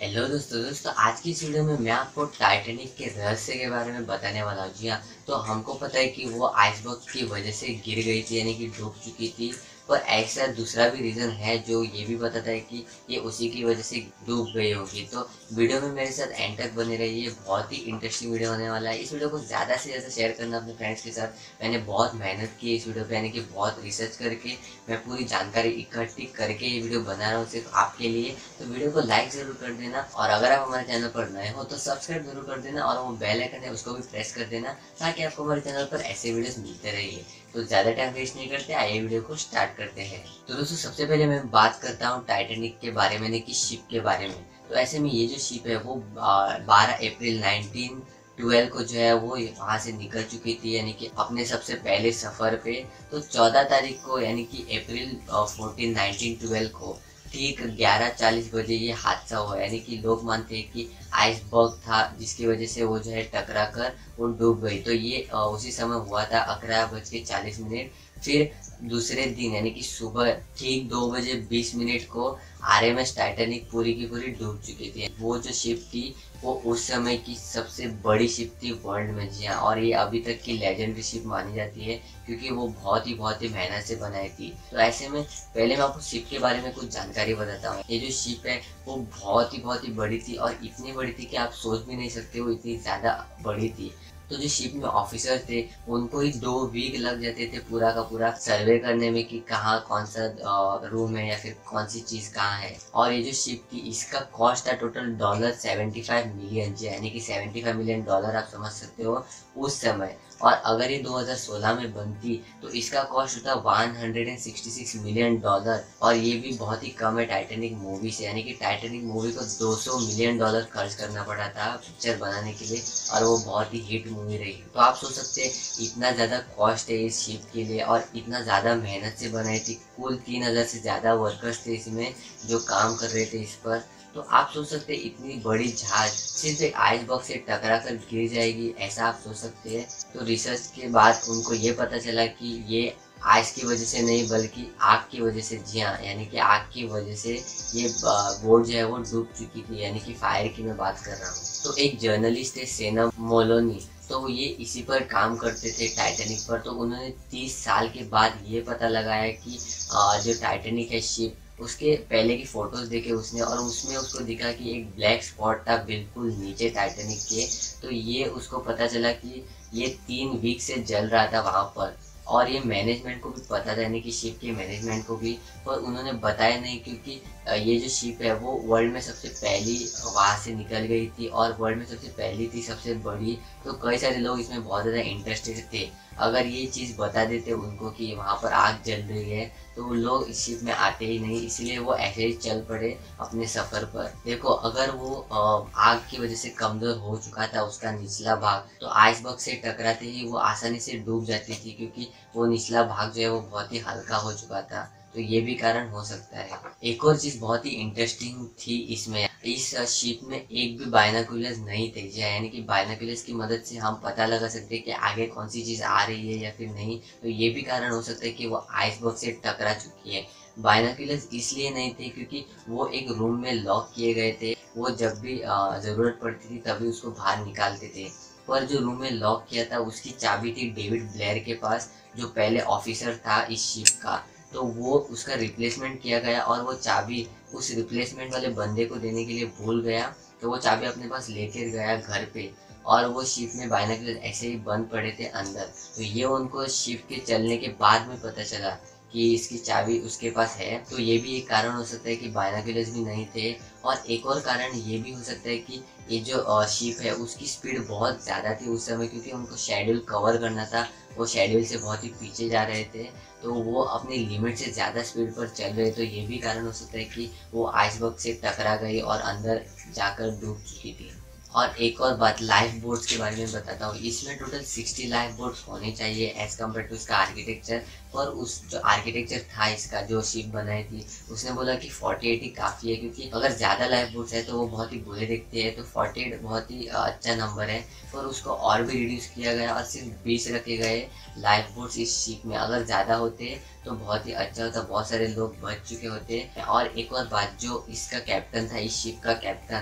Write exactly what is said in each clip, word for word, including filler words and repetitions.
Hello दोस्तों दोस्तों आज की इस वीडियो में मैं आपको टाइटैनिक के रहस्य के बारे में बताने वाला हूँ। जी हाँ, तो हमको पता है कि वो आइसबर्ग की वजह से गिर गई थी, यानी कि डूब चुकी थी। पर ऐसा दूसरा भी रीज़न है जो ये भी बताता है कि ये उसी की वजह से डूब गई होगी। तो वीडियो में मेरे साथ एंड तक बने रहिए, बहुत ही इंटरेस्टिंग वीडियो होने वाला है। इस वीडियो को ज़्यादा से ज़्यादा शेयर करना अपने फ्रेंड्स के साथ। मैंने बहुत मेहनत की इस वीडियो पे, यानी कि बहुत रिसर्च करके मैं पूरी जानकारी इकट्ठी करके ये वीडियो बना रहा हूँ सिर्फ आपके लिए। तो वीडियो को लाइक ज़रूर कर देना, और अगर आप हमारे चैनल पर नए हो तो सब्सक्राइब जरूर कर देना, और वो बेल आइकन है उसको भी प्रेस कर देना, ताकि आपको हमारे चैनल पर ऐसे वीडियोस मिलते रहिए। तो ज़्यादा टाइम वेस्ट नहीं करते, आइए वीडियो को स्टार्ट करते हैं। तो दोस्तों सबसे पहले मैं बात करता हूँ टाइटैनिक के बारे में, यानी कि शिप के बारे में। तो ऐसे में ये जो शिप है वो बारह अप्रैल नाइनटीन ट्वेल्व को जो है वो वहाँ से निकल चुकी थी, यानी कि अपने सबसे पहले सफ़र पे। तो चौदह तारीख को, यानी कि अप्रैल फोर्टीन नाइनटीन ट्वेल्व को ठीक ग्यारह चालीस बजे ये हादसा हुआ। यानी कि लोग मानते हैं कि आइसबर्ग था जिसकी वजह से वो जो है टकरा कर वो डूब गई। तो ये उसी समय हुआ था ग्यारह बज के चालीस मिनट। फिर दूसरे दिन यानी कि सुबह ठीक दो बजे बीस मिनट को आर एम एस टाइटैनिक पूरी की पूरी डूब चुकी थी। वो जो शिप थी वो उस समय की सबसे बड़ी शिप थी वर्ल्ड में। जी हाँ, और ये अभी तक की लेजेंडरी शिप मानी जाती है, क्योंकि वो बहुत ही बहुत ही मेहनत से बनाई थी। तो ऐसे में पहले मैं आपको शिप के बारे में कुछ जानकारी बताता हूँ। ये जो शिप है वो बहुत ही बहुत ही बड़ी थी, और इतनी बड़ी थी कि आप सोच भी नहीं सकते वो इतनी ज़्यादा बड़ी थी। तो जो शिप में ऑफिसर थे उनको ही दो वीक लग जाते थे पूरा का पूरा सर्वे करने में कि कहाँ कौन सा रूम है या फिर कौन सी चीज कहाँ है। और ये जो शिप थी इसका कॉस्ट था total dollar seventy five million, यानी कि सेवेंटी फाइव मिलियन डॉलर आप समझ सकते हो उस समय। और अगर ये दो हज़ार सोलह में बनती तो इसका कॉस्ट होता one hundred sixty six million dollar. और ये भी बहुत ही कम है टाइटैनिक मूवी से, यानी कि टाइटैनिक मूवी को दो सौ मिलियन डॉलर खर्च करना पड़ा था पिक्चर बनाने के लिए, और वो बहुत ही हिट मूवी रही। तो आप सोच सकते हैं इतना ज़्यादा कॉस्ट है इस शिप के लिए, और इतना ज़्यादा मेहनत से बनाई थी। कुल तीन हज़ार से ज़्यादा वर्कर्स थे इसमें जो काम कर रहे थे इस पर। तो आप सोच सकते हैं इतनी बड़ी जहाज सिर्फ एक आइसबर्ग से टकरा कर गिर जाएगी, ऐसा आप सोच सकते हैं। तो रिसर्च के बाद उनको ये पता चला कि ये आइस की वजह से नहीं बल्कि आग की वजह से। जी हाँ, यानी कि आग की वजह से ये बोट जो है वो डूब चुकी थी, यानी कि फायर की मैं बात कर रहा हूँ। तो एक जर्नलिस्ट है सेना मोलोनी, तो ये इसी पर काम करते थे टाइटैनिक पर। तो उन्होंने तीस साल के बाद ये पता लगाया कि जो टाइटैनिक है शिप, उसके पहले की फोटोज देखे उसने, और उसमें उसको दिखा कि एक ब्लैक स्पॉट था बिल्कुल नीचे टाइटैनिक के। तो ये उसको पता चला कि ये तीन वीक से जल रहा था वहाँ पर, और ये मैनेजमेंट को भी पता था, यानी कि शिप के मैनेजमेंट को भी। पर उन्होंने बताया नहीं, क्योंकि ये जो शिप है वो वर्ल्ड में सबसे पहली वहाँ से निकल गई थी, और वर्ल्ड में सबसे पहली थी, सबसे बड़ी। तो कई सारे लोग इसमें बहुत ज़्यादा इंटरेस्टेड थे। अगर ये चीज़ बता देते उनको कि वहाँ पर आग जल रही है तो वो लोग इस शिप में आते ही नहीं, इसलिए वो ऐसे ही चल पड़े अपने सफ़र पर। देखो, अगर वो आग की वजह से कमज़ोर हो चुका था उसका निचला भाग, तो आइसबर्ग से टकराते ही वो आसानी से डूब जाती थी, क्योंकि वो निचला भाग जो है वो बहुत ही हल्का हो चुका था। तो ये भी कारण हो सकता है। एक और चीज़ बहुत ही इंटरेस्टिंग थी इसमें, इस शिप में एक भी बाइनोकुलर्स नहीं थे। यानी कि बाइनोकुलर्स की मदद से हम पता लगा सकते हैं कि आगे कौन सी चीज़ आ रही है या फिर नहीं। तो ये भी कारण हो सकता है कि वो आइसबर्ग से टकरा चुकी है। बाइनोकुलर्स इसलिए नहीं थे क्योंकि वो एक रूम में लॉक किए गए थे, वो जब भी ज़रूरत पड़ती थी तभी उसको बाहर निकालते थे। पर जो रूम में लॉक किया था उसकी चाबी थी डेविड ब्लेयर के पास, जो पहले ऑफिसर था इस शिप का। तो वो उसका रिप्लेसमेंट किया गया, और वो चाबी उस रिप्लेसमेंट वाले बंदे को देने के लिए भूल गया। तो वो चाबी अपने पास लेकर गया घर पे, और वो शिप में बाइनोकुलर ऐसे ही बंद पड़े थे अंदर। तो ये उनको शिप के चलने के बाद में पता चला कि इसकी चाबी उसके पास है। तो ये भी एक कारण हो सकता है कि बाइनोकुलर्स भी नहीं थे। और एक और कारण ये भी हो सकता है कि ये जो शिप है उसकी स्पीड बहुत ज़्यादा थी उस समय, क्योंकि उनको शेड्यूल कवर करना था। वो शेड्यूल से बहुत ही पीछे जा रहे थे, तो वो अपनी लिमिट से ज़्यादा स्पीड पर चल रहे। तो ये भी कारण हो सकता है कि वो आइसबर्ग से टकरा गई और अंदर जाकर डूब चुकी थी। और एक और बात लाइफ बोट्स के बारे में बताता हूँ। इसमें टोटल साठ लाइफ बोट्स होने चाहिए एज कम्पेयर टू इसका आर्किटेक्चर। पर उस जो आर्किटेक्चर था इसका, जो शिप बनाई थी, उसने बोला कि अड़तालीस ही काफ़ी है, क्योंकि अगर ज़्यादा लाइफ बोट्स है तो वो बहुत ही बुरे दिखते हैं। तो अड़तालीस बहुत ही अच्छा नंबर है, पर उसको और भी रिड्यूस किया गया और सिर्फ बीस रखे गए लाइफ बोट्स इस शिप में। अगर ज़्यादा होते तो बहुत ही अच्छा होता, बहुत सारे लोग बच चुके होते। और एक और बात, जो इसका कैप्टन था, इस शिप का कैप्टन,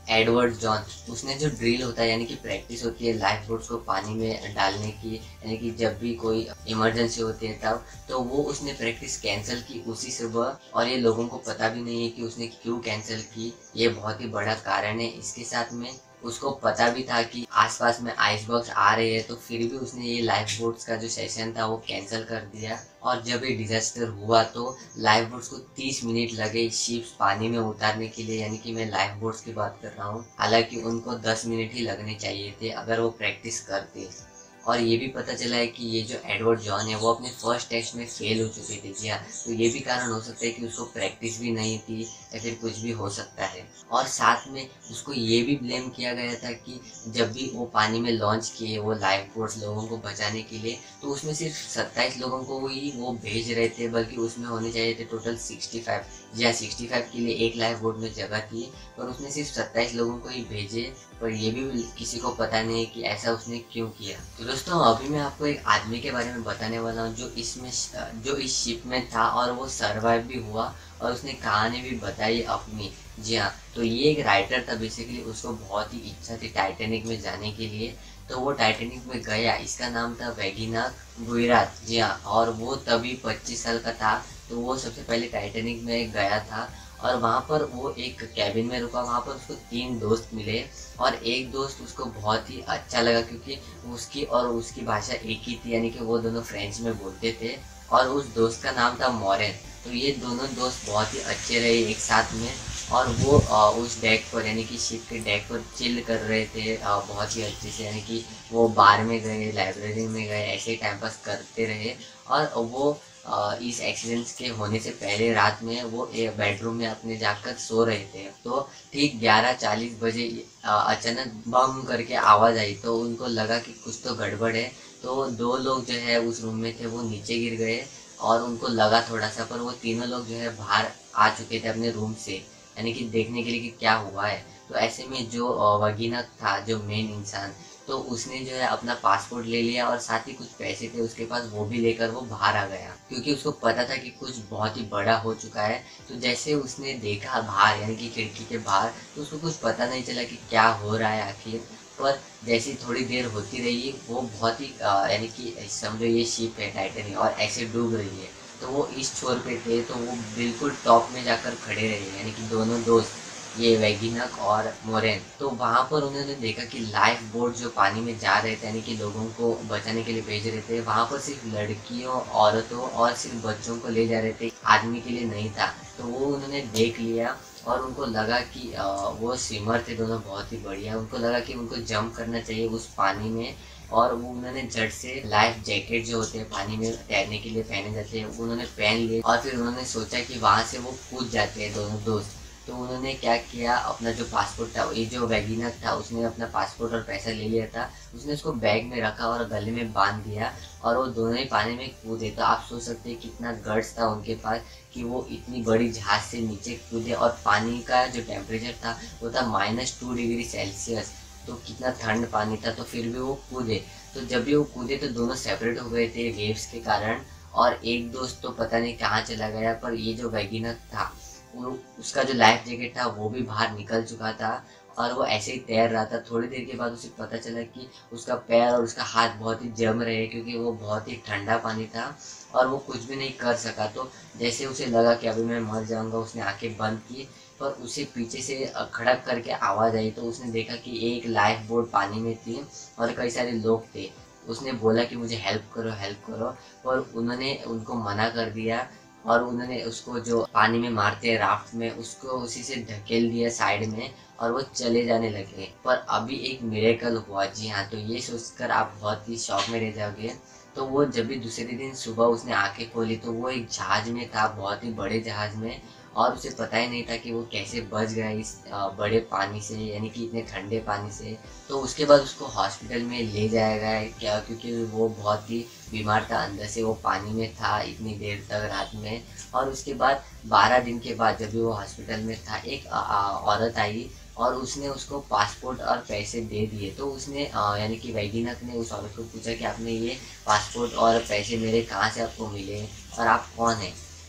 एडवर्ड जॉन, उसने जो ड्रिल होता है यानी कि प्रैक्टिस होती है लाइफ बोट्स को पानी में डालने की, यानी कि जब भी कोई इमरजेंसी होती है तब, तो वो उसने प्रैक्टिस कैंसिल की उसी सुबह। और ये लोगों को पता भी नहीं है कि उसने क्यों कैंसिल की। ये बहुत ही बड़ा कारण है। इसके साथ में उसको पता भी था कि आसपास में आइसबर्ग्स आ रहे हैं, तो फिर भी उसने ये लाइफ बोट्स का जो सेशन था वो कैंसिल कर दिया। और जब ये डिजास्टर हुआ तो लाइफ बोट्स को तीस मिनट लगे शिप्स पानी में उतारने के लिए, यानी कि मैं लाइफ बोट्स की बात कर रहा हूँ। हालांकि उनको दस मिनट ही लगने चाहिए थे अगर वो प्रैक्टिस करते। और ये भी पता चला है कि ये जो एडवर्ड जॉन है वो अपने फर्स्ट टेस्ट में फेल हो चुके थे। जी हाँ, तो ये भी कारण हो सकता है कि उसको प्रैक्टिस भी नहीं थी या फिर कुछ भी हो सकता है। और साथ में उसको ये भी ब्लेम किया गया था कि जब भी वो पानी में लॉन्च किए वो लाइफ बोट्स लोगों को बचाने के लिए, तो उसमें सिर्फ सत्ताईस लोगों को ही वो भेज रहे थे, बल्कि उसमें होने चाहिए थे टोटल सिक्सटी फाइव। जी हाँ, सिक्सटी फाइव के लिए एक लाइफ बोट में जगह थी, पर उसने सिर्फ सत्ताईस लोगों को ही भेजे। पर ये भी किसी को पता नहीं कि ऐसा उसने क्यों किया। तो दोस्तों, अभी मैं आपको एक आदमी के बारे में बताने वाला हूँ जो इसमें जो इस शिप में था और वो सरवाइव भी हुआ और उसने कहानी भी बताई अपनी। जी हाँ, तो ये एक राइटर था। बेसिकली उसको बहुत ही इच्छा थी टाइटैनिक में जाने के लिए, तो वो टाइटैनिक में गया। इसका नाम था वैगिनाथ गुइरात। जी हाँ, और वो तभी पच्चीस साल का था। तो वो सबसे पहले टाइटैनिक में गया था और वहाँ पर वो एक कैबिन में रुका। वहाँ पर उसको तीन दोस्त मिले और एक दोस्त उसको बहुत ही अच्छा लगा क्योंकि उसकी और उसकी भाषा एक ही थी, यानी कि वो दोनों फ्रेंच में बोलते थे। और उस दोस्त का नाम था मोरेन। तो ये दोनों दोस्त बहुत ही अच्छे रहे एक साथ में, और वो आ, उस डेक पर यानी कि शिप के डेक पर चिल कर रहे थे आ, बहुत ही अच्छे से। यानी कि वो बार में गए, लाइब्रेरी में गए, ऐसे टाइम पास करते रहे। और वो आ, इस एक्सीडेंट के होने से पहले रात में वो एक बेडरूम में अपने जाकर सो रहे थे। तो ठीक ग्यारह चालीस बजे आ, अचानक बम करके आवाज़ आई, तो उनको लगा कि कुछ तो गड़बड़ है। तो दो लोग जो है उस रूम में थे वो नीचे गिर गए और उनको लगा थोड़ा सा, पर वो तीनों लोग जो है बाहर आ चुके थे अपने रूम से, यानी कि देखने के लिए कि क्या हुआ है। तो ऐसे में जो वगीना था, जो मेन इंसान, तो उसने जो है अपना पासपोर्ट ले लिया और साथ ही कुछ पैसे थे उसके पास, वो भी लेकर वो बाहर आ गया क्योंकि उसको पता था कि कुछ बहुत ही बड़ा हो चुका है। तो जैसे उसने देखा बाहर, यानी कि खिड़की के बाहर, तो उसको कुछ पता नहीं चला कि क्या हो रहा है आखिर। पर जैसी थोड़ी देर होती रही, वो बहुत ही यानी कि समझो ये शिप है टाइटैनिक और ऐसे डूब रही है, तो वो इस छोर पे थे, तो वो बिल्कुल टॉप में जाकर खड़े रहे, यानी कि दोनों दोस्त, ये वैगिनक और मोरेन। तो वहाँ पर उन्होंने देखा कि लाइफ बोट जो पानी में जा रहे थे, यानी कि लोगों को बचाने के लिए भेज रहे थे, वहाँ पर सिर्फ लड़कियों, औरतों और सिर्फ बच्चों को ले जा रहे थे, आदमी के लिए नहीं था। तो वो उन्होंने देख लिया और उनको लगा कि वो स्विमर थे दोनों, बहुत ही बढ़िया। उनको लगा कि उनको जंप करना चाहिए उस पानी में, और वो उन्होंने झट से लाइफ जैकेट जो होते हैं पानी में तैरने के लिए पहने जाते हैं, उन्होंने पहन लिए। और फिर उन्होंने सोचा कि वहाँ से वो कूद जाते हैं दोनों दोस्त। तो उन्होंने क्या किया, अपना जो पासपोर्ट था, ये जो वैगिनक था उसने अपना पासपोर्ट और पैसा ले लिया था, उसने उसको बैग में रखा और गले में बांध दिया और वो दोनों ही पानी में कूदे। तो आप सोच सकते हैं कितना गट्स था उनके पास कि वो इतनी बड़ी जहाज से नीचे कूदे। और पानी का जो टेम्परेचर था वो था माइनस टू डिग्री सेल्सियस, तो कितना ठंड पानी था, तो फिर भी वो कूदे। तो जब भी वो कूदे तो दोनों सेपरेट हो गए थे वेव्स के कारण, और एक दोस्त तो पता नहीं कहाँ चला गया। पर ये जो वैगिनक था, वो उसका जो लाइफ जैकेट था वो भी बाहर निकल चुका था और वो ऐसे ही तैर रहा था। थोड़ी देर के बाद उसे पता चला कि उसका पैर और उसका हाथ बहुत ही जम रहे हैं क्योंकि वो बहुत ही ठंडा पानी था और वो कुछ भी नहीं कर सका। तो जैसे उसे लगा कि अभी मैं मर जाऊंगा, उसने आंखें बंद की, पर उसे पीछे से खड़क करके आवाज़ आई। तो उसने देखा कि एक लाइफ बोट पानी में थी और कई सारे लोग थे। उसने बोला कि मुझे हेल्प करो हेल्प करो, पर उन्होंने उनको मना कर दिया और उन्होंने उसको जो पानी में मारते हैं राफ्ट में, उसको उसी से ढकेल दिया साइड में और वो चले जाने लगे। पर अभी एक मिरेकल हुआ। जी हाँ, तो ये सोचकर आप बहुत ही शॉक में रह जाओगे। तो वो जब भी दूसरे दिन सुबह उसने आंखें खोली तो वो एक जहाज में था, बहुत ही बड़े जहाज में, और उसे पता ही नहीं था कि वो कैसे बच गया इस बड़े पानी से, यानी कि इतने ठंडे पानी से। तो उसके बाद उसको हॉस्पिटल में ले जाया गया क्या, क्योंकि वो बहुत ही बीमार था, अंदर से वो पानी में था इतनी देर तक रात में। और उसके बाद बारह दिन के बाद जब भी वो हॉस्पिटल में था, एक औरत आई और उसने उसको पासपोर्ट और पैसे दे दिए। तो उसने यानी कि वैगिनक ने उस औरत को पूछा कि आपने ये पासपोर्ट और पैसे मेरे कहाँ से आपको मिले और आप कौन हैं।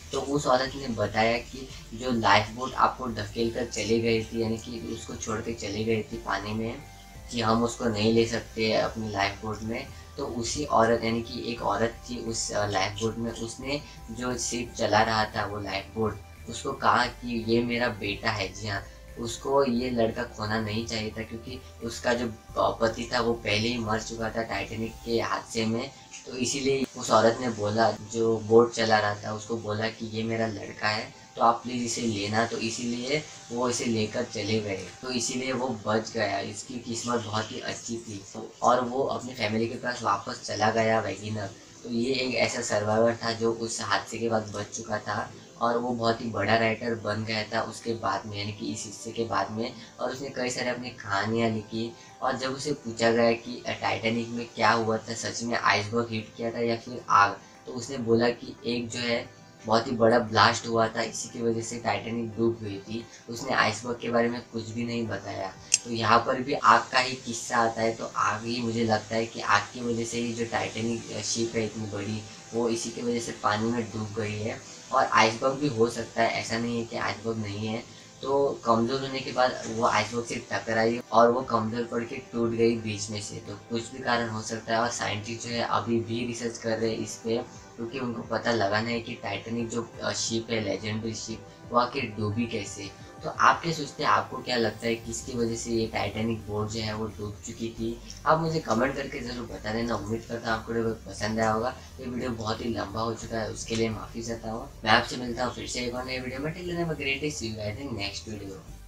तो उस औरत ने बताया कि जो लाइफ बोट आपको ढकेल कर चली गई थी, यानी कि उसको छोड़ के चली गई थी पानी में, कि हम उसको नहीं ले सकते अपनी लाइफ बोट में। तो उसी औरत, यानी कि एक औरत थी उस लाइफ बोट में, उसने जो शिप चला रहा था वो लाइफ बोट, उसको कहा कि ये मेरा बेटा है। जी हाँ, उसको ये लड़का खोना नहीं चाहिए था, क्योंकि उसका जो पति था वो पहले ही मर चुका था टाइटैनिक के हादसे में। तो इसीलिए उस औरत ने बोला, जो बोट चला रहा था उसको बोला कि ये मेरा लड़का है, तो आप प्लीज़ इसे लेना। तो इसीलिए वो इसे लेकर चले गए, तो इसीलिए वो बच गया। इसकी किस्मत बहुत ही अच्छी थी, और वो अपनी फैमिली के पास वापस चला गया वैगिनर। तो ये एक ऐसा सर्वाइवर था जो उस हादसे के बाद बच चुका था, और वो बहुत ही बड़ा राइटर बन गया था उसके बाद में, यानी कि इस हिस्से के बाद में। और उसने कई सारे अपनी कहानियाँ लिखी। और जब उसे पूछा गया कि टाइटैनिक में क्या हुआ था, सच में आइसबर्ग हिट किया था या फिर आग, तो उसने बोला कि एक जो है बहुत ही बड़ा ब्लास्ट हुआ था, इसी की वजह से टाइटैनिक डूब गई थी। उसने आइसबर्ग के बारे में कुछ भी नहीं बताया। तो यहाँ पर भी आग का ही किस्सा आता है। तो आग ही, मुझे लगता है कि आग की वजह से ही जो टाइटैनिक शिप है इतनी बड़ी, वो इसी की वजह से पानी में डूब गई है। और आइसबर्ग भी हो सकता है, ऐसा नहीं है कि आइसबर्ग नहीं है। तो कमज़ोर होने के बाद वो आइसबर्ग से टकराई और वो कमज़ोर पड़ के टूट गई बीच में से। तो कुछ भी कारण हो सकता है, और साइंटिस्ट जो है अभी भी रिसर्च कर रहे हैं इस पे, क्योंकि उनको पता लगाना है कि टाइटैनिक जो शिप है, लेजेंडरी शिप, वो आखिर डूबी कैसे। तो आप क्या सोचते हैं, आपको क्या लगता है किसकी वजह से ये टाइटैनिक बोट जो है वो डूब चुकी थी? आप मुझे कमेंट करके ज़रूर बता देना। उम्मीद करता हूँ आपको वीडियो पसंद आया होगा। ये वीडियो बहुत ही लंबा हो चुका है, उसके लिए माफ़ी चाहता हूँ। मैं आपसे मिलता हूँ फिर से एक और नए वीडियो में। Till then have a great day, see you guys in next video.